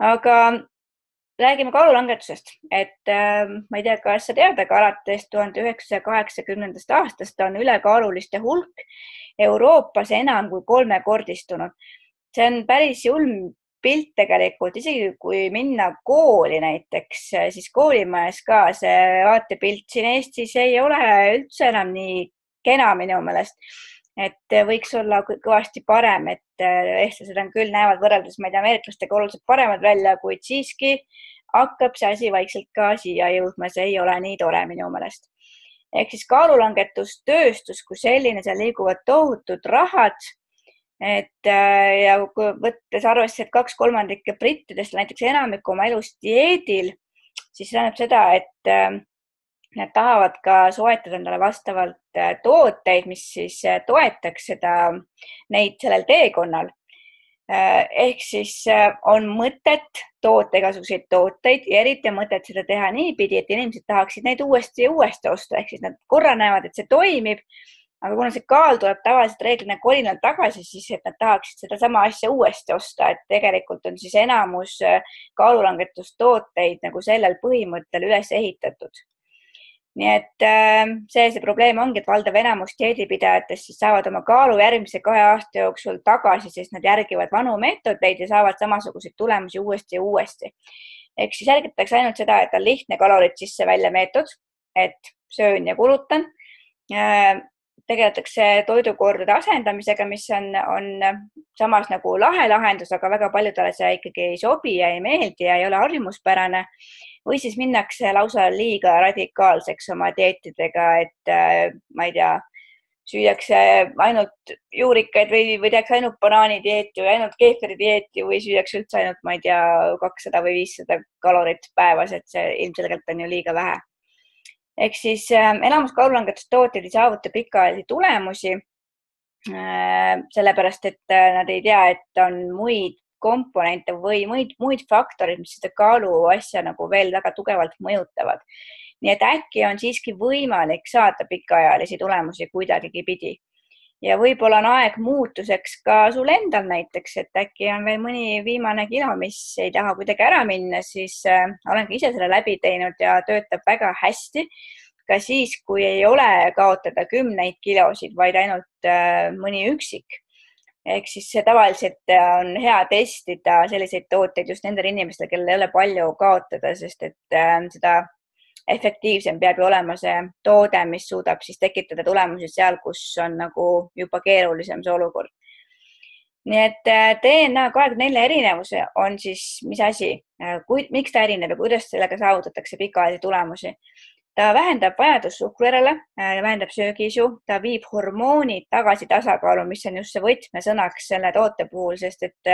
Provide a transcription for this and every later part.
Aga räägime kaalulangetusest, ma ei tea, kas sa tead, aga alates 1980. aastast on ülekaaluliste hulk Euroopas enam kui kolmekordistunud. See on päris julm pilt tegelikult, isegi kui minna kooli näiteks, siis koolimajas ka see vaatepilt siin Eestis ei ole üldse enam nii kena minu meelest. Et võiks olla kõvasti parem, et eestlased on küll, näevad võrreldes, ma ei tea, ameeriklastega oluliselt paremad välja, kuid siiski hakkab see asi vaikselt ka siia jõudma, see ei ole nii tore minu meelest. Ehk siis kaalulangetustööstus kui selline, seal liiguvad tohutud rahad. Ja kui võttes arvesse, et 2/3 brittidest näiteks enamik oma elust dieedil, siis see tähendab seda, et nad tahavad ka soetada endale vastavalt tooteid, mis siis toetaks neid sellel teekonnal. Ehk siis on mõtet toota igasuguseid tooteid ja eriti on mõtet seda teha niipidi, et inimesed tahaksid neid uuesti ja uuesti osta. Ehk siis nad korra näevad, et see toimib, aga kuna see kaal tuleb tavaliselt reeglina kolinal tagasi, siis et nad tahaksid seda sama asja uuesti osta, et tegelikult on siis enamus kaalulangetustooteid nagu sellel põhimõttel üles ehitatud. Nii et see probleem ongi, et valdav enamus dieedipidajatest siis saavad oma kaalu järgmise 2 aasta jooksul tagasi, sest nad järgivad vanu meetodeid ja saavad samasuguseid tulemusi uuesti ja uuesti. Ehk siis järgitakse ainult seda, et on lihtne kalorid sisse välja meetod, et söön ja kulutan. Tegeletakse toidukordade asendamisega, mis on samas nagu lahe lahendus, aga väga paljudele see ikkagi ei sobi ja ei meeldi ja ei ole harjumuspärane. Või siis minnakse lausa liiga radikaalseks oma dieetidega, et ma ei tea, süüakse ainult juurikaid või tehakse ainult banaanidieeti või ainult keefiri-dieeti või süüakse üldse ainult, ma ei tea, 200 või 500 kalorit päevas, et see ilmselgelt on ju liiga vähe. Ehk siis enamus kaalulangetustooteid ei saavuta pikaajalisi tulemusi, sellepärast et nad ei tea, et on muid komponente või muid faktorid, mis seda kaalu asja nagu veel väga tugevalt mõjutavad. Nii et äkki on siiski võimalik saada pikaajalisi tulemusi kuidagigi pidi. Ja võib-olla on aeg muutuseks ka sul endal näiteks, et äkki on veel mõni viimane kilo, mis ei taha kuidagi ära minna, siis olen ka ise selle läbi teinud ja töötab väga hästi. Ka siis, kui ei ole kaotada 10 kilosid, vaid ainult mõni üksik. Ehk siis tavaliselt on hea testida selliseid tooteid just nendel inimestel, kellel ei ole palju kaotada, sest et seda efektiivsem peab ju olema see toode, mis suudab siis tekitada tulemusi seal, kus on nagu juba keerulisem see olukord. Nii et DNA 24 erinevuse on siis mis asi, miks ta erineb ja kuidas sellega saavutatakse pikaajalisi tulemusi. Ta vähendab vajadust suhkru järele, vähendab söögiisu, ta viib hormoonid tagasi tasakaalu, mis on just see võtmesõnaks selle toote puhul, sest et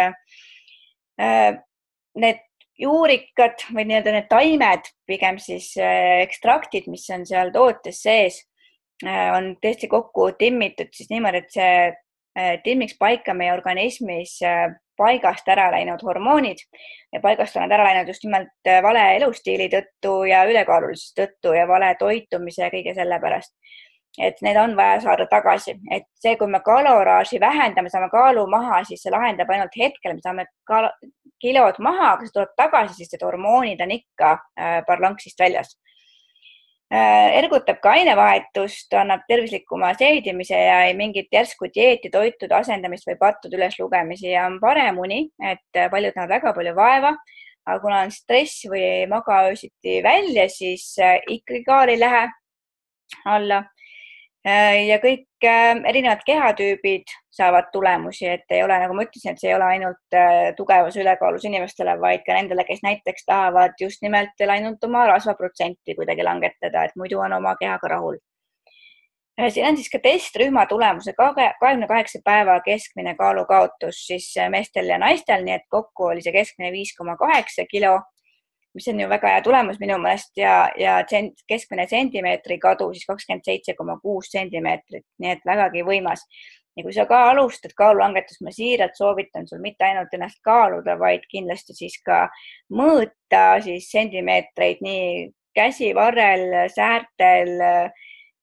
need juurikad või nii-öelda need taimed, pigem siis ekstraktid, mis on seal tootes sees, on tõesti kokku timmitud siis niimoodi, et see timmiks paika meie organismis paigast ära läinud hormoonid ja paigast on nad ära läinud just nimelt vale elustiili tõttu ja ülekaalulisuse tõttu ja vale toitumise ja kõige selle pärast. Et need on vaja saada tagasi. Et see, kui me kaloraaži vähendame, saame kaalu maha, siis see lahendab ainult hetkel, me saame kilod maha, aga see tuleb tagasi, sest et hormoonid on ikka balanssist väljas. Ergutab ka ainevahetust, annab tervislikuma seedimise ja ei mingit järsku dieeti, toitude asendamist või pattude üleslugemisi ja on parem uni, et paljud näevad väga palju vaeva, aga kuna on stress või ei maga öösiti välja, siis ikkagi kaal ei lähe alla. Ja kõik erinevad kehatüübid saavad tulemusi, et ei ole, nagu ma ütlesin, et see ei ole ainult tugevas ülekaalus inimestele, vaid ka nendele, kes näiteks tahavad just nimelt veel ainult oma rasvaprotsenti kuidagi langetada, et muidu on oma kehaga rahul. Siin on siis ka testrühma tulemuse 28 päeva keskmine kaalukaotus siis meestel ja naistel, nii et kokku oli see keskmine 5,8 kilo. Mis on ju väga hea tulemus minu meelest ja keskmine sentimeetri kadu siis 27,6 sentimeetrit, nii et vägagi võimas. Ja kui sa ka alustad kaalulangetust, ma siiralt soovitan sul mitte ainult ennast kaaluda, vaid kindlasti siis ka mõõta siis sentimeetreid nii käsi, varrel, säärtel, kõik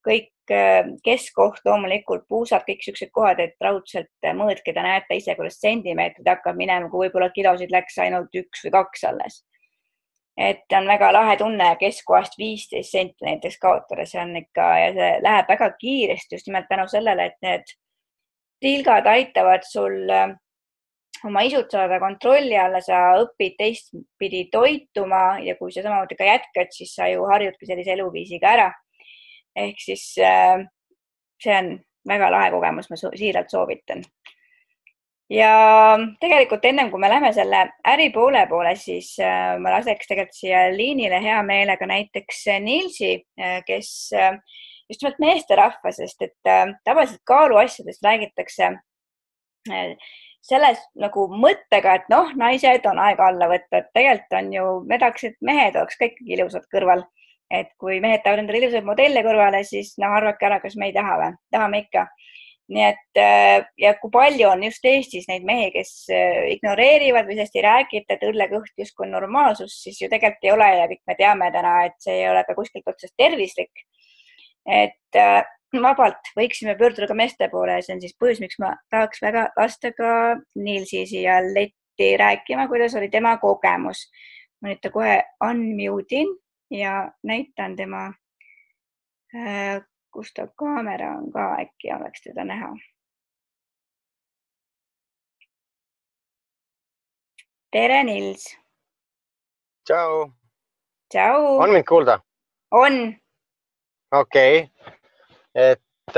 keskkoht loomulikult, puusad, kõik siuksed kohad, et raudselt mõõtke, te näete ise, kuidas sentimeetrid hakkab minema, kui võib-olla kilosid läks ainult 1 või 2 alles. Et on väga lahe tunne keskkohast 15 senti näiteks kaotada, see on ikka ja see läheb väga kiiresti just nimelt tänu sellele, et need tilgad aitavad sul oma isud saada kontrolli alla, sa õpid teistpidi toituma ja kui sa samamoodi ka jätkad, siis sa ju harjudki sellise eluviisiga ära. Ehk siis see on väga lahe kogemus, ma siiralt soovitan. Ja tegelikult ennem kui me lähme selle äripoole poole, siis ma laseks tegelikult siia liinile hea meelega näiteks Nilsi, kes just nimelt meesterahva, sest et tavaliselt kaaluasjadest räägitakse selles nagu mõttega, et noh, naised on aega alla võtta, et tegelikult on ju, me tahaks, et mehed oleks ka ikkagi ilusad kõrval. Et kui mehed tahavad endale ilusaid modelle kõrvale, siis noh, arvake ära, kas me ei taha või? Tahame ikka. Nii et ja kui palju on just Eestis neid mehi, kes ignoreerivad või sellest ei räägita, et õllekõht justkui on normaalsus, siis ju tegelikult ei ole ja kõik me teame täna, et see ei ole ka kuskilt otsast tervislik. Et vabalt võiksime pöörduda ka meeste poole ja see on siis põhjus, miks ma tahaks väga lasta ka Nilsi siia letti rääkima, kuidas oli tema kogemus. Ma nüüd ta kohe unmute'in ja näitan tema kus ta kaamera on ka, äkki oleks teda näha. Tere, Nils! Tšau! Tšau! On mind kuulda? On! Okei. Et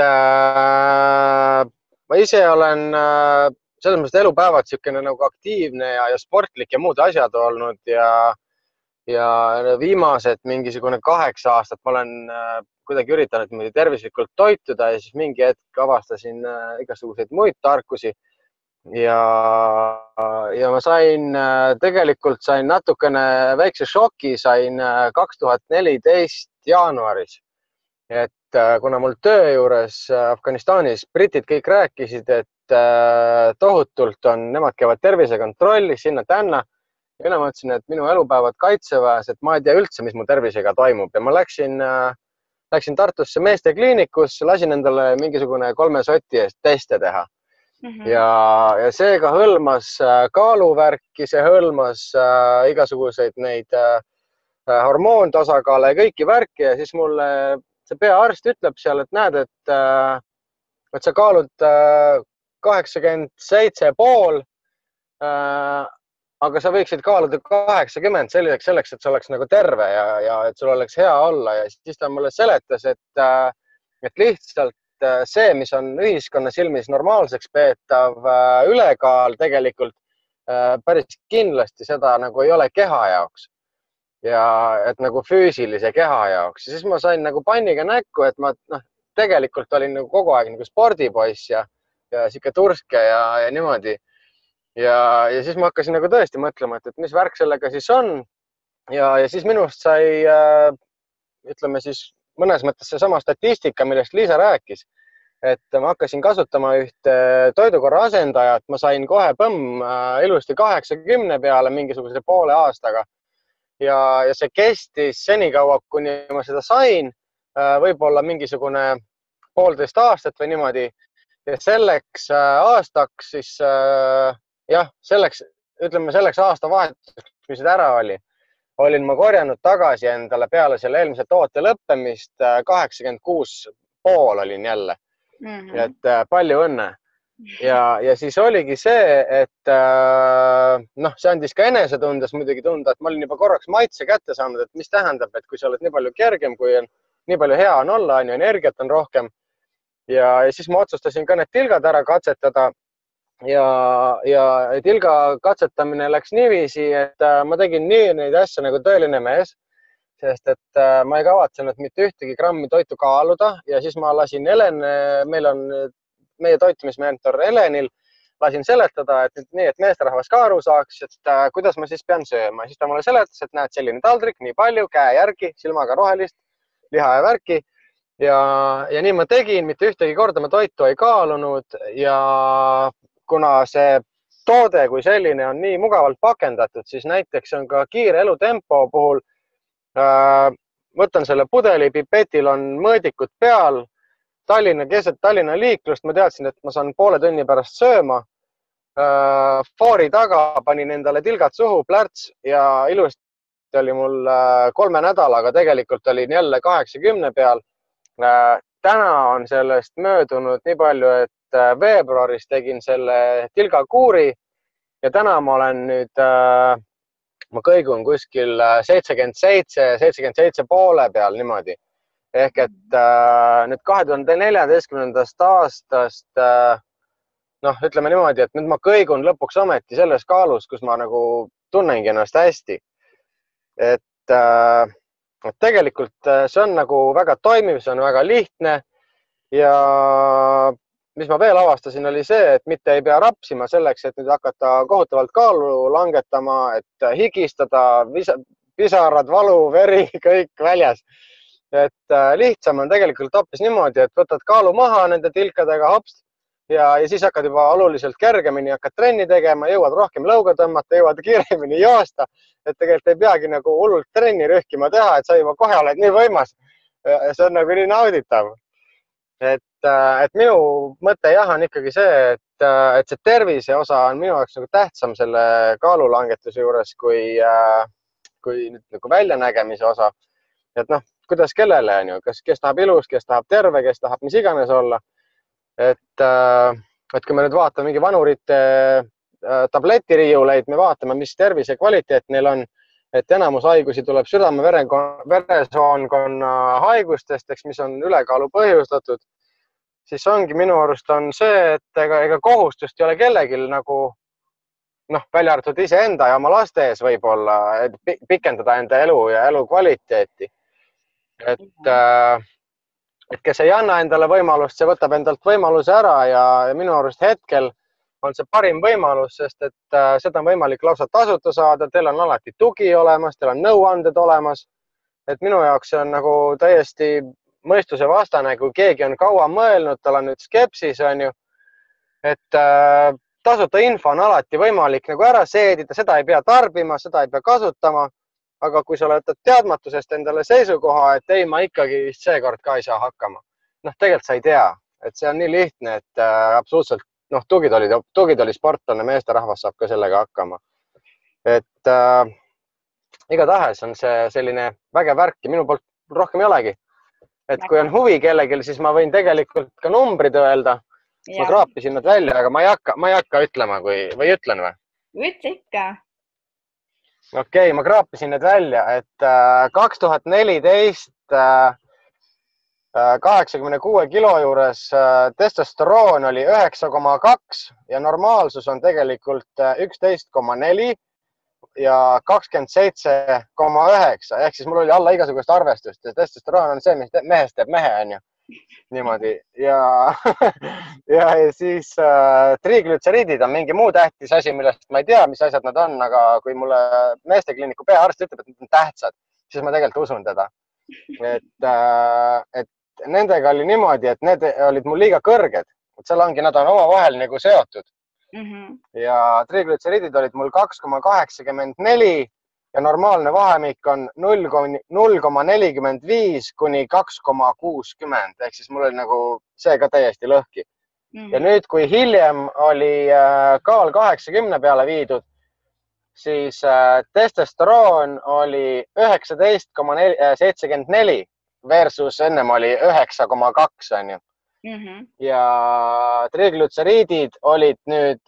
ma ise olen selles mõttes elupäevad siukene nagu aktiivne ja sportlik ja muud asjad olnud ja viimased mingisugune 8 aastat ma olen kuidagi üritanud niimoodi tervislikult toituda ja siis mingi hetk avastasin igasuguseid muid tarkusi ja ma tegelikult sain natukene väikse šoki, sain 2014 jaanuaris, et kuna mul töö juures Afganistanis britid kõik rääkisid, et tohutult on, nemad käivad tervisekontrollis sinna-tänna ja mina mõtlesin, et minu elupäevad kaitseväes, et ma ei tea üldse, mis mu tervisega toimub ja ma läksin Tartusse meestekliinikus, lasin endale mingisugune 3 soti eest teste teha. Ja seega hõlmas kaaluvärki, see hõlmas igasuguseid neid hormoontasakaale ja kõiki värki ja siis mulle see peaarst ütleb seal, et näed, et sa kaalud 87,5, aga sa võiksid kaaluda 80 selleks, et sa oleks nagu terve ja et sul oleks hea olla ja siis ta mulle seletas, et lihtsalt see, mis on ühiskonna silmis normaalseks peetav ülekaal tegelikult päris kindlasti seda nagu ei ole keha jaoks ja et nagu füüsilise keha jaoks ja siis ma sain nagu panniga näkku, et ma tegelikult olin nagu kogu aeg nagu spordipoiss ja siuke turske ja niimoodi. Ja siis ma hakkasin nagu tõesti mõtlema, et mis värk sellega siis on ja siis minust sai, ütleme siis mõnes mõttes seesama statistika, millest Liisa rääkis, et ma hakkasin kasutama ühte toidukorra asendajat, ma sain kohe ilusti 80 peale mingisuguse poole aastaga ja see kestis senikaua, kuni ma seda sain, võib-olla mingisugune 1,5 aastat või niimoodi ja selleks aastaks siis jah, selleks aastavahetuseks, mis ära olin ma korjanud tagasi endale peale selle eelmise toote lõppemist 86,5 olin jälle. Et palju õnne. Ja siis oligi see, et see andis ka enesetundes muidugi tunda, et ma olin juba korraks maitse kätte saanud, et mis tähendab, et kui sa oled nii palju kergem, kui on nii palju hea on olla, energiat on rohkem. Ja siis ma otsustasin ka need tilgad ära katsetada. Ja tilga katsetamine läks niiviisi, et ma tegin nii neid asju nagu tõeline mees, sest et ma ei kavatsenud mitte ühtegi grammi toitu kaaluda ja siis ma lasin meil on meie toitumismentor Helenil, lasin seletada, et nii, et meesterahvas ka aru saaks, et kuidas ma siis pean sööma. Siis ta mulle seletas, et näed selline taldrik, nii palju, käe järgi, silmaga rohelist, liha ja värki. Ja nii ma tegin, mitte ühtegi korda ma toitu ei kaalunud ja kuna see toode kui selline on nii mugavalt pakendatud, siis näiteks on ka kiire elutempo puhul, võtan selle pudeli, pipetil on mõõdikud peal, keset Tallinna liiklust, ma teadsin, et ma saan poole tunni pärast sööma. Foori taga panin endale tilgad suhu, plärts ja ilusti oli mul 3 nädalaga tegelikult olin jälle 80 peal. Täna on sellest möödunud nii palju, et veebruaris tegin selle tilgakuuri ja täna ma olen nüüd, ma kõigun kuskil 77 poole peal niimoodi. Ehk et nüüd 2014. aastast ütleme niimoodi, et nüüd ma kõigun lõpuks ometi selles kaalus, kus ma nagu tunnengi ennast hästi. Et tegelikult see on nagu väga toimiv, see on väga lihtne ja mis ma veel avastasin, oli see, et mitte ei pea rapsima selleks, et nüüd hakata kohutavalt kaalu langetama, et higistada, pisarad, valu, veri, kõik väljas. Et lihtsam on tegelikult hoopis niimoodi, et võtad kaalu maha nende tilkadega hops ja siis hakkad juba oluliselt kergemini, hakkad trenni tegema, jõuad rohkem lõuga tõmmata, jõuad kiiremini joosta, et tegelikult ei peagi nagu hullult trenni rühkima teha, et sa juba kohe oled nii võimas. See on nagu nii nauditav. Et minu mõte jah on ikkagi see, et see tervise osa on minu jaoks nagu tähtsam selle kaalulangetuse juures kui nüüd nagu väljanägemise osa. Et kuidas kellele on ju, kes tahab ilus, kes tahab terve, kes tahab mis iganes olla. Et kui me nüüd vaatame mingi vanurite tabletiriiuleid, me vaatame, mis tervise kvaliteet neil on, et enamus haigusi tuleb südame-veresoonkonna haigustest, mis on ülekaalu põhjustatud, siis ongi minu arust on see, et ega kohustust ei ole kellelgi nagu välja arvatud iseenda ja oma laste ees võib-olla pikendada enda elu ja elu kvaliteeti. Et kes ei anna endale võimalust, see võtab endalt võimaluse ära ja minu arust hetkel on see parim võimalus, sest et seda on võimalik lausa tasuta saada, teil on alati tugi olemas, teil on nõuanded olemas. Et minu jaoks see on nagu täiesti mõistuse vastane, kui keegi on kaua mõelnud, tal on nüüd skepsis, on ju. Et tasuta info on alati võimalik nagu ära seedida, seda ei pea tarbima, seda ei pea kasutama. Aga kui sa oled teadmatusest endale seisukoha, et ei, ma ikkagi vist seekord ka ei saa hakkama. Tegelikult sa ei tea, et see on nii lihtne, et absoluutselt tugitoli sportlane, meesterahvas saab ka sellega hakkama. Et igatahes on see selline vägev värk ja minu poolt rohkem ei olegi. Et kui on huvi kellelgi, siis ma võin tegelikult ka numbrid öelda. Ma kraapisin nad välja, aga ma ei hakka ütlema või ütlen või? Ütle ikka. Okei, ma kraapisin need välja, et 2014 86 kilo juures testosteroon oli 9,2 ja normaalsus on tegelikult 11,4 ja 27,9 ehk siis mul oli alla igasugust arvestust ja testosteroon on see, mis mehest teeb mehe, on ju. Niimoodi ja siis triiglütseriidid on mingi muu tähtis asi, millest ma ei tea, mis asjad nad on, aga kui mulle meestekliiniku peaarst ütleb, et need on tähtsad, siis ma tegelikult usun teda. Et nendega oli niimoodi, et need olid mul liiga kõrged, et seal ongi, nad on omavahel nagu seotud. Ja triiglütseriidid olid mul 2,84 ja normaalne vahemik on 0,45 kuni 2,60 ehk siis mul oli nagu see ka täiesti lõhki. Ja nüüd, kui hiljem oli kaal 80 peale viidud, siis testosteroon oli 19,74 versus ennem oli 9,2 on ju. Ja triiglütseriidid olid nüüd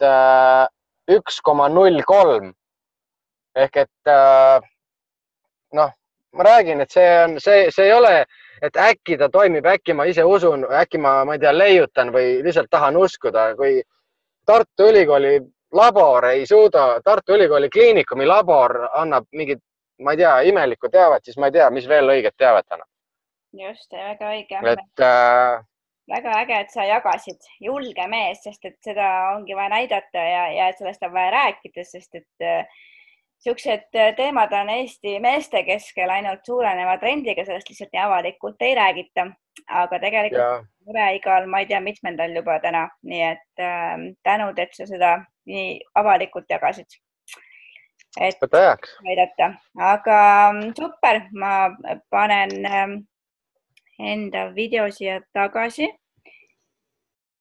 1,03. Ehk et ma räägin, et see ei ole, et äkki ta toimib, äkki ma ise usun, äkki ma ei tea, leiutan või lihtsalt tahan uskuda. Kui Tartu Ülikooli labor ei suuda, Tartu Ülikooli kliinikumi labor annab mingit, ma ei tea, imelikku teavet, siis ma ei tea, mis veel õiget teavet annab. Just, väga õige. Väga äge, et sa jagasid, julge mees, sest et seda ongi vaja näidata ja sellest on vaja rääkida, sest et siuksed teemad on Eesti meeste keskel ainult suureneva trendiga, sellest lihtsalt nii avalikult ei räägita, aga tegelikult mure igal, ma ei tea, mitmendal juba täna, nii et tänud, et sa seda nii avalikult jagasid. Võta heaks. Aga super, ma panen enda video siia tagasi.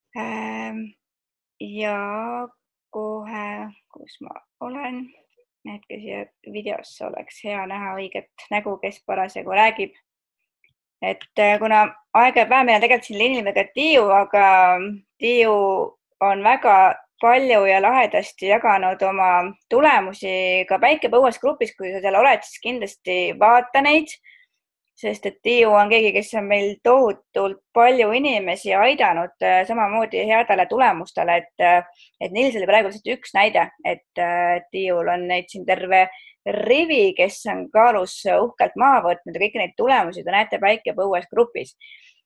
Ja kohe, kus ma olen, näedki siia videosse oleks hea näha õiget nägu, kes parasjagu räägib. Et kuna aeg ja päev meil on tegelikult siin liinil ka Tiiu, aga Tiiu on väga palju ja lahedasti jaganud oma tulemusi ka Päikepõues grupis. Kui sa seal oled, siis kindlasti vaata neid, sest et Tiiu on keegi, kes on meil tohutult palju inimesi aidanud samamoodi headele tulemustele, et Nils oli praegu lihtsalt üks näide, et Tiiul on neid siin terve rivi, kes on kaalus uhkelt maha võtnud ja kõiki neid tulemusi te näete Päikepõues grupis.